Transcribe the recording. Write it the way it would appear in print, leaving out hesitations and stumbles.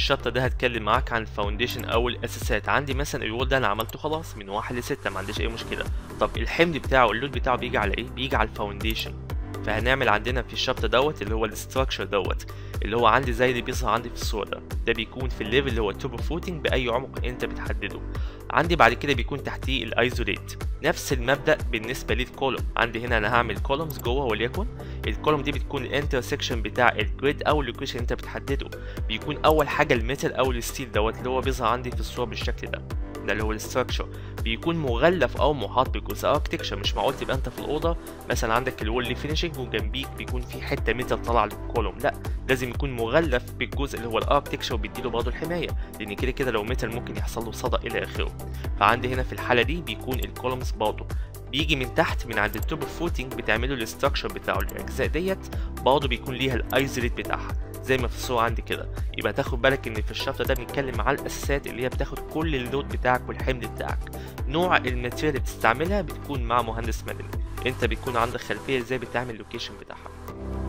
الشابتر ده هتكلم معاك عن الفاونديشن او الاساسات. عندي مثلا الوول ده انا عملته خلاص من 1 ل6، ما عنديش اي مشكله. طب الحمل بتاعه اللود بتاعه بيجي على ايه؟ بيجي على الفاونديشن. فهنعمل عندنا في الشابتر دوت اللي هو الاستراكشر دوت، اللي هو عندي زي اللي بيظهر عندي في الصوره ده بيكون في الليفل اللي هو التوب فوتنج باي عمق انت بتحدده. عندي بعد كده بيكون تحتيه الايزوليت. نفس المبدا بالنسبه للكولوم. عندي هنا انا هعمل كولومز جوه، وليكن الكولوم دي بتكون الانترسكشن بتاع الجريد او اللوكيشن انت بتحدده. بيكون اول حاجه الميتال او الستيل دوت اللي هو بيظهر عندي في الصوره بالشكل ده اللي هو الاستراكشر. بيكون مغلف او محاط بجزء اركتكشر. مش معقول تبقى انت في الاوضه مثلا عندك الوول لي فينيشنج وجنبيك بيكون في حته ميتال طالعه للكولوم، لا، لازم يكون مغلف بالجزء اللي هو الاركتكشر وبيديله برضه الحمايه، لان كده كده لو ميتال ممكن يحصل له صدأ الى اخره. فعندي هنا في الحاله دي بيكون الكولومز برضه بيجي من تحت من عند التوب فوتنج بتعمله الاستراكشر بتاعه. الاجزاء ديت برضه بيكون ليها الايزوليت بتاعها زي ما في الصوره عندي كده. يبقى تاخد بالك ان في الشابتر ده بنتكلم على الاساسات اللي هي بتاخد كل اللود بتاعك والحمل بتاعك. نوع الماتيريال اللي بتستعملها بتكون مع مهندس مدني، انت بيكون عندك خلفيه ازاي بتعمل اللوكيشن بتاعها.